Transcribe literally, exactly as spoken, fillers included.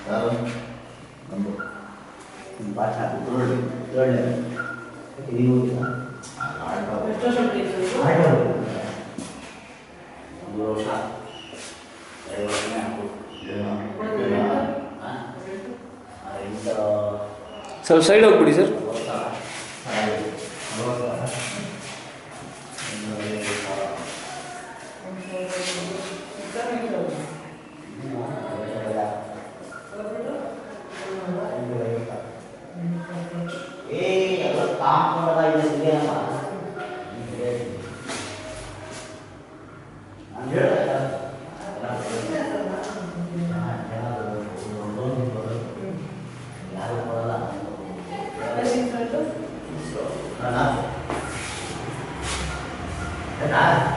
ಯಾರು ನಮ್ಮ ಪಾಠ ನೋಡಿ ಒಳ್ಳೆ ಇದು ಹೋಗಿಲ್ಲ ಎಷ್ಟು ವರ್ಷ ಪ್ಲೇಸ್ ಆಟ ಒಂದು ವರ್ಷ ಎರಡು ವರ್ಷನೇ ಹಾಕು ಸ್ವಲ್ಪ ಸೈಡ್ ಹೋಗ್ಬಿಡಿ ಸರ್. Nah,